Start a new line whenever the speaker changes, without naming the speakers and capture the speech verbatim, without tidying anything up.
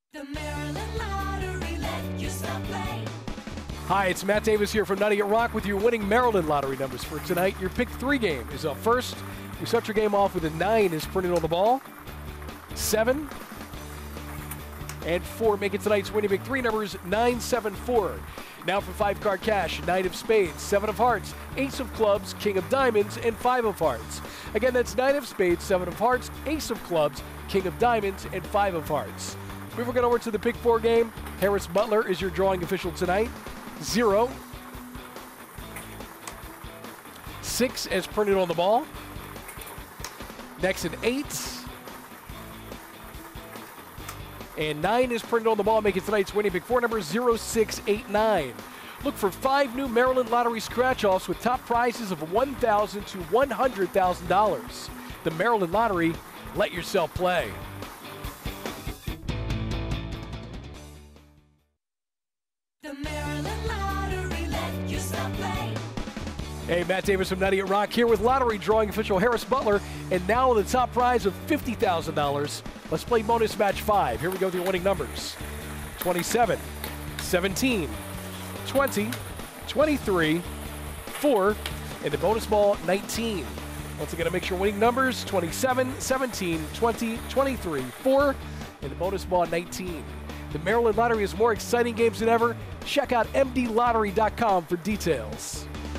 The Maryland Lottery let you stop playing.
Hi, it's Matt Davis here from Nutty at Rock with your winning Maryland lottery numbers for tonight. Your pick three game is up first. We start your game off with a nine is printed on the ball. Seven and four make it tonight's winning pick three numbers nine, seven, four. Now for five card cash, nine of spades, seven of hearts, ace of clubs, king of diamonds, and five of hearts. Again, that's nine of spades, seven of hearts, ace of clubs, king of diamonds, and five of hearts. Moving on over to the pick four game, Harris Butler is your drawing official tonight. Zero. Six as printed on the ball. Next an eight. And nine is printed on the ball, making tonight's winning pick four number zero six eight nine. Look for five new Maryland Lottery scratch-offs with top prizes of one thousand dollars to one hundred thousand dollars. The Maryland Lottery, let yourself play.
The Maryland Lottery let you stop playing.
Hey, Matt Davis from Nutty at Rock here with lottery drawing official Harris Butler, and now with a top prize of fifty thousand dollars. Let's play bonus match five. Here we go with your winning numbers. twenty-seven, seventeen, twenty, twenty-three, four, and the bonus ball nineteen. Once again, to make sure winning numbers twenty-seven, seventeen, twenty, twenty-three, four, and the bonus ball nineteen. The Maryland Lottery has more exciting games than ever. Check out M D lottery dot com for details.